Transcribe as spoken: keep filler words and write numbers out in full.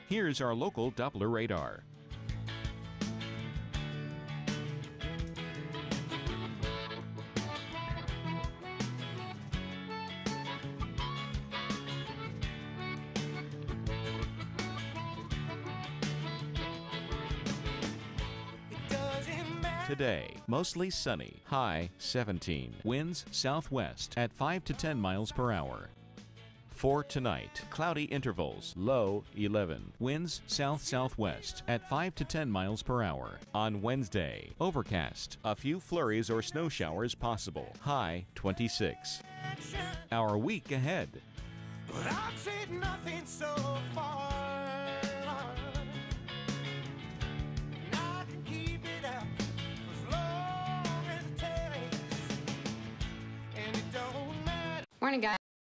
Here's our local Doppler radar. Today, mostly sunny, high seventeen, winds southwest at five to ten miles per hour. For tonight, cloudy intervals, low eleven, winds south-southwest at five to ten miles per hour. On Wednesday, overcast, a few flurries or snow showers possible, high twenty-six. Our week ahead. But I've said nothing so far. And I can keep it up as long as it takes. And it don't matter. Morning, guys.